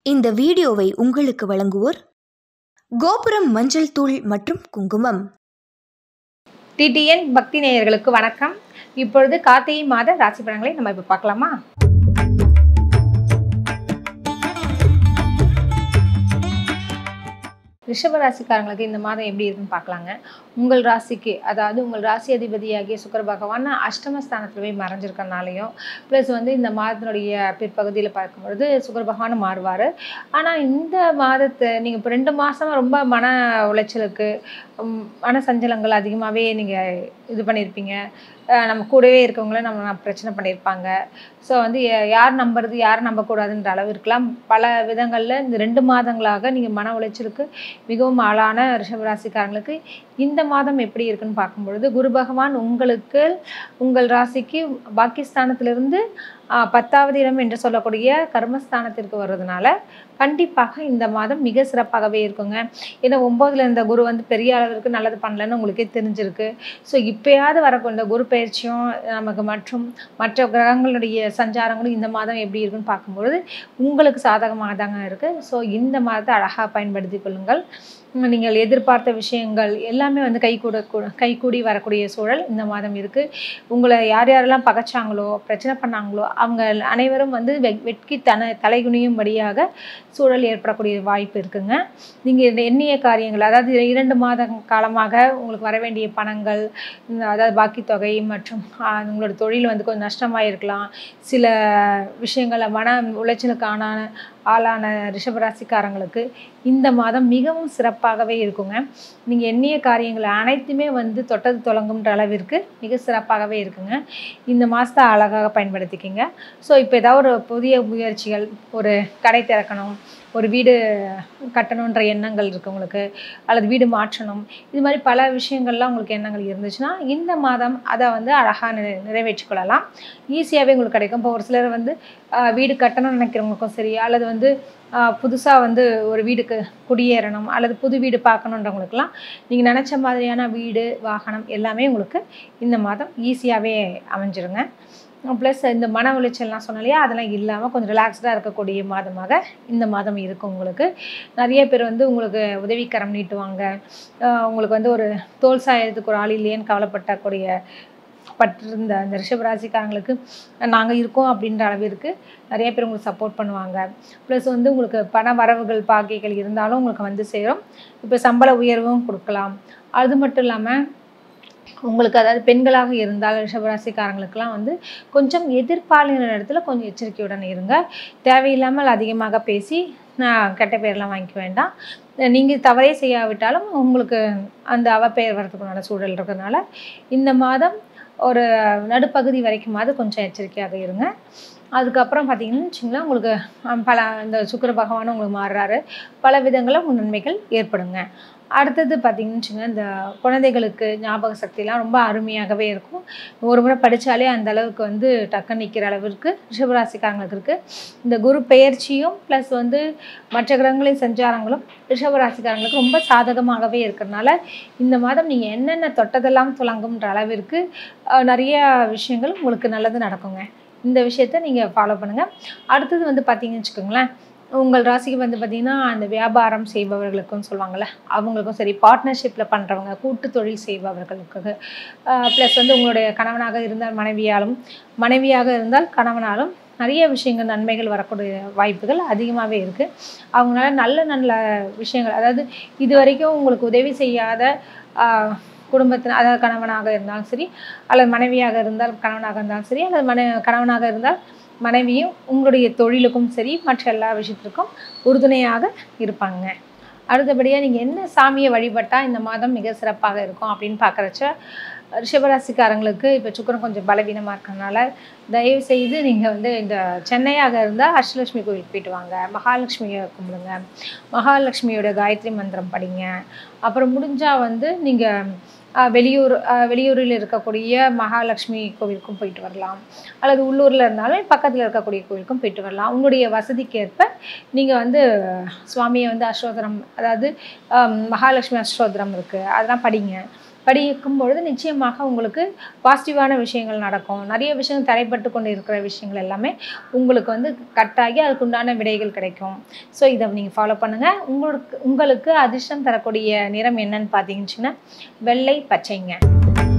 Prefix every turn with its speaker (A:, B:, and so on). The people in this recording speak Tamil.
A: இந்த வீடியோவை உங்களுக்கு வழங்குவோர் கோபுரம் மஞ்சள் தூள் மற்றும் குங்குமம்.
B: டிடிஎன் பக்தி நேயர்களுக்கு வணக்கம். இப்பொழுது கார்த்திகை மாத ராசி பலன்களை நம்ம இப்போ பார்க்கலாமா? ரிஷப ராசிக்காரங்களுக்கு இந்த மாதம் எப்படி இருக்குன்னு பார்க்கலாங்க. உங்கள் ராசிக்கு, அதாவது உங்கள் ராசி அதிபதியாகிய சுக்கிர பகவான் அஷ்டமஸ்தானத்தில் போய் மறைஞ்சிருக்கனாலையும் ப்ளஸ் இந்த மாதத்தினுடைய பிற்பகுதியில் பார்க்கும்பொழுது சுக்கிர பகவான் மாறுவார். ஆனால் இந்த மாதத்தை நீங்கள் இப்போ 2 மாதமாக ரொம்ப மன உளைச்சலுக்கு மன சஞ்சலங்கள் அதிகமாகவே நீங்கள் இது பண்ணியிருப்பீங்க. நம்ம கூடவே இருக்கவங்கள நம்ம பிரச்சனை பண்ணியிருப்பாங்க. ஸோ யார் நம்புறது யார் நம்பக்கூடாதுன்ற அளவிற்கெல்லாம் பல விதங்களில் இந்த 2 மாதங்களாக நீங்கள் மன உளைச்சலுக்கு மிகவும் ஆளான ரிஷபராசிக்காரங்களுக்கு இந்த மாதம் எப்படி இருக்குன்னு பார்க்கும்பொழுது, குரு பகவான் உங்களுக்கு உங்கள் ராசிக்கு பாக்கியஸ்தானத்திலிருந்து 10வது இடம் என்று சொல்லக்கூடிய கர்மஸ்தானத்திற்கு வர்றதுனால கண்டிப்பாக இந்த மாதம் மிக சிறப்பாகவே இருக்குங்க. ஏன்னா 9ல் இருந்த குரு பெரிய அளவிற்கு நல்லது பண்ணலன்னு உங்களுக்கே தெரிஞ்சிருக்கு. ஸோ இப்போயாவது வரக்கூடிய குரு பயிற்சியும் நமக்கு மற்றும் மற்ற கிரகங்களுடைய சஞ்சாரங்களும் இந்த மாதம் எப்படி இருக்குன்னு பார்க்கும்பொழுது உங்களுக்கு சாதகமாக தாங்க இருக்குது. ஸோ இந்த மாதத்தை அழகாக பயன்படுத்தி கொள்ளுங்கள். நீங்கள் எதிர்பார்த்த விஷயங்கள் எல்லாமே கைகூடி வரக்கூடிய சூழல் இந்த மாதம் இருக்குது. உங்களை யார் யாரெல்லாம் பகைச்சாங்களோ பிரச்சனை பண்ணாங்களோ அவங்க அனைவரும் வெட்கி தலைகுனியும்படியாக சூழல் ஏற்படக்கூடிய வாய்ப்பு இருக்குங்க. நீங்கள் எண்ணிய காரியங்கள், அதாவது 2 மாத காலமாக உங்களுக்கு வர வேண்டிய பணங்கள், அதாவது பாக்கி தொகை மற்றும் உங்களோட தொழில் கொஞ்சம் நஷ்டமாக இருக்கலாம். சில விஷயங்களை மன உளைச்சலுக்கான ஆளான ரிஷபராசிக்காரங்களுக்கு இந்த மாதம் மிகவும் சிறப்பாகவே இருக்குங்க. நீங்கள் எண்ணிய காரியங்கள் அனைத்துமே தொட்டது தொடங்குன்ற அளவிற்கு மிக சிறப்பாகவே இருக்குங்க. இந்த மாதத்தை அழகாக பயன்படுத்திக்கிங்க. ஸோ இப்போ ஏதாவது ஒரு புதிய முயற்சிகள், ஒரு கடை திறக்கணும், ஒரு வீடு கட்டணுன்ற எண்ணங்கள் இருக்குது உங்களுக்கு, அல்லது வீடு மாற்றணும், இது மாதிரி பல விஷயங்கள்லாம் உங்களுக்கு எண்ணங்கள் இருந்துச்சுன்னா இந்த மாதம் அதை அழகாக நிறைவேற்றிக் கொள்ளலாம். ஈஸியாகவே உங்களுக்கு கிடைக்கும். இப்போ ஒரு சிலர் வீடு கட்டணும்னு நினைக்கிறவங்களுக்கும் சரி, அல்லது புதுசாக ஒரு வீடுக்கு குடியேறணும் அல்லது புது வீடு பார்க்கணுன்றவங்களுக்குலாம் நீங்கள் நினச்ச மாதிரியான வீடு வாகனம் எல்லாமே உங்களுக்கு இந்த மாதம் ஈஸியாகவே அமைஞ்சிருங்க. ப்ளஸ் இந்த மன உளைச்சல்லாம் சொன்னாலையா, அதெல்லாம் இல்லாமல் கொஞ்சம் ரிலாக்ஸ்டாக இருக்கக்கூடிய மாதமாக இந்த மாதம் இருக்கும். உங்களுக்கு நிறைய பேர் உங்களுக்கு உதவிக்கரம் நீட்டுவாங்க. உங்களுக்கு ஒரு தோல் சாயத்துக்கு ஒரு ஆள் இல்லையேன்னு கவலைப்பட்டிருந்த அந்த ரிஷபராசிக்காரங்களுக்கு நாங்கள் இருக்கோம் அப்படின்ற அளவிற்கு நிறைய பேர் உங்களுக்கு சப்போர்ட் பண்ணுவாங்க. ப்ளஸ் உங்களுக்கு பண வரவுகள் பாக்கிகள் இருந்தாலும் உங்களுக்கு சேரும். இப்போ சம்பள உயர்வும் கொடுக்கலாம். அது மட்டும் இல்லாமல் உங்களுக்கு, அதாவது பெண்களாக இருந்தால் ரிஷபராசிக்காரங்களுக்கெல்லாம் கொஞ்சம் எதிர்பாலின இடத்துல கொஞ்சம் எச்சரிக்கையுடன் இருங்க. தேவையில்லாமல் அதிகமாக பேசி கெட்ட பேர்லாம் வாங்கிக்க வேண்டாம். நீங்கள் தவறே செய்யாவிட்டாலும் உங்களுக்கு அந்த அவப்பெயர் வரதுக்குண்டான சூழல் இருக்கிறதுனால இந்த மாதம் ஒரு நடுப்பகுதி வரைக்குமாவது கொஞ்சம் எச்சரிக்கையாக இருங்க. அதுக்கப்புறம் பார்த்தீங்கன்னு வச்சுங்களேன், உங்களுக்கு இந்த சுக்கிர பகவானும் உங்களுக்கு மாறுறாரு. பல விதங்களில் நன்மைகள் ஏற்படுங்க. அடுத்தது பார்த்தீங்கன்னு வச்சுங்களேன், இந்த குழந்தைகளுக்கு ஞாபக சக்திலாம் ரொம்ப அருமையாகவே இருக்கும். ஒரு முறை படித்தாலே அந்த அளவுக்கு டக்குன்னு நிற்கிற அளவிற்கு ரிஷபராசிக்காரங்களுக்கு இருக்குது. இந்த குரு பெயர்ச்சியும் ப்ளஸ் மற்ற கிரகங்களின் சஞ்சாரங்களும் ரிஷபராசிக்காரங்களுக்கு ரொம்ப சாதகமாகவே இருக்கிறதுனால இந்த மாதம் நீங்கள் என்னென்ன தொட்டதெல்லாம் துலங்கும்ன்ற அளவிற்கு நிறைய விஷயங்கள் உங்களுக்கு நல்லது நடக்குங்க. இந்த விஷயத்தை நீங்கள் ஃபாலோ பண்ணுங்கள். அடுத்தது பார்த்தீங்கன்னு வச்சுக்கோங்களேன், உங்கள் ராசிக்கு பார்த்திங்கன்னா அந்த வியாபாரம் செய்பவர்களுக்கும் சொல்லுவாங்கள்ல, அவங்களுக்கும் சரி, பார்ட்னர்ஷிப்பில் பண்ணுறவங்க, கூட்டு தொழில் செய்பவர்களுக்கு, ப்ளஸ் உங்களுடைய கணவனாக இருந்தால் மனைவியாக இருந்தால் கணவனாலும் நிறைய விஷயங்கள் நன்மைகள் வரக்கூடிய வாய்ப்புகள் அதிகமாகவே இருக்குது. அவங்களால நல்ல நல்ல விஷயங்கள், அதாவது இது வரைக்கும் உங்களுக்கு உதவி செய்யாத குடும்பத்தின், அதாவது கணவனாக இருந்தாலும் சரி, அல்லது மனைவியாக இருந்தால் கணவனாக இருந்தாலும் சரி, அல்லது கணவனாக இருந்தால் மனைவியும் உங்களுடைய தொழிலுக்கும் சரி மற்ற எல்லா விஷயத்திற்கும் உறுதுணையாக இருப்பாங்க. அடுத்தபடியாக நீங்கள் என்ன சாமியை வழிபட்டால் இந்த மாதம் மிக சிறப்பாக இருக்கும் அப்படின்னு பார்க்குறச்ச, ரிஷபராசிக்காரங்களுக்கு இப்போ சுக்கிரன் கொஞ்சம் பலவீனமாக இருக்கிறதுனால தயவு செய்து நீங்கள் இந்த சென்னையாக இருந்தால் அஷ்டலட்சுமி கோயிலுக்கு போயிட்டு வாங்க, மகாலட்சுமியை கும்பிடுங்க, மகாலட்சுமியோட காயத்ரி மந்திரம் படிங்க. அப்புறம் முடிஞ்சால் நீங்கள் வெளியூரில் இருக்கக்கூடிய மகாலட்சுமி கோவிலுக்கும் போயிட்டு வரலாம், அல்லது உள்ளூரில் இருந்தாலும் பக்கத்தில் இருக்கக்கூடிய கோவிலுக்கும் போயிட்டு வரலாம். உங்களுடைய வசதிக்கேற்ப நீங்கள் சுவாமியை அஷ்டோத்திரம், அதாவது மகாலட்சுமி அஷ்டோத்திரம் இருக்குது, அதெல்லாம் படிங்க. படிக்கும் பொழுது நிச்சயமாக உங்களுக்கு பாசிட்டிவான விஷயங்கள் நடக்கும். நிறைய விஷயங்கள் தடைப்பட்டு கொண்டு இருக்கிற விஷயங்கள் எல்லாமே உங்களுக்கு வந்து கட்டாகி அதுக்குண்டான விடைகள் கிடைக்கும். ஸோ இதை நீங்கள் ஃபாலோ பண்ணுங்கள். உங்களுக்கு அதிர்ஷ்டம் தரக்கூடிய நிறம் என்னன்னு பார்த்தீங்கன்னு வெள்ளை, பச்சைங்க.